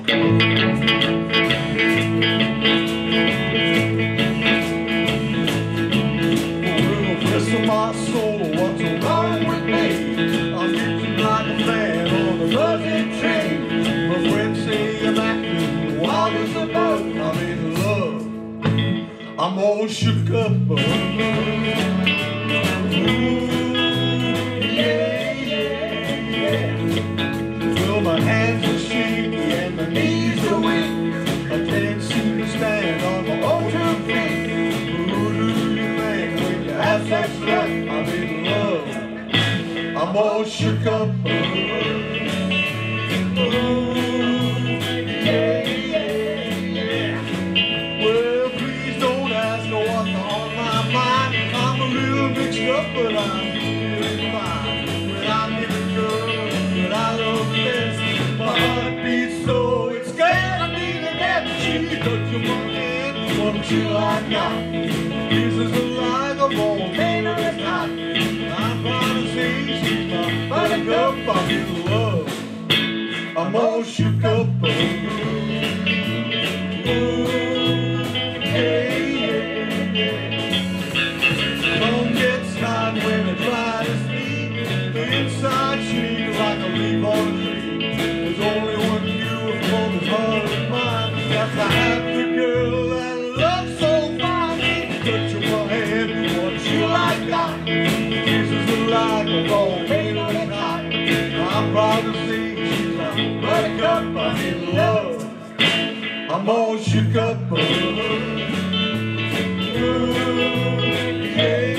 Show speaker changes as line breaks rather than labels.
My soul, what's wrong with me? I'm getting like a fan on a buzzing train. My friends say I'm acting wild as a bug. I'm in love, I'm all shook up. Ooh, yeah, yeah, yeah. Well, my hands are shaky and my knees are weak. I can't seem to stand on my own two feet. That's right, I'm in love, I'm all shook up. Ooh, yeah, yeah, yeah. Well, please don't ask what's on my mind. I'm a little mixed up, but I'm feeling fine. When I'm in the girl that I love best, my heart beats so it's scared me to death. She touches my hand, what she like now? This is a lie, the wrong pain of it's not. I'm proud to say she's my buttercup. I'm in love, I'm all shook up. Ooh, yeah, yeah, yeah. Don't get started when I try to sleep. The inside she's like a leaf on a tree. There's only one view from this heart of mine. That's the happy girl that loves so fine. Touch my hand, what you like that? Kisses are like a long pain on the top. I'm proud to say she's my buttercup. I'm in love, I'm all shook up. Ooh, yeah.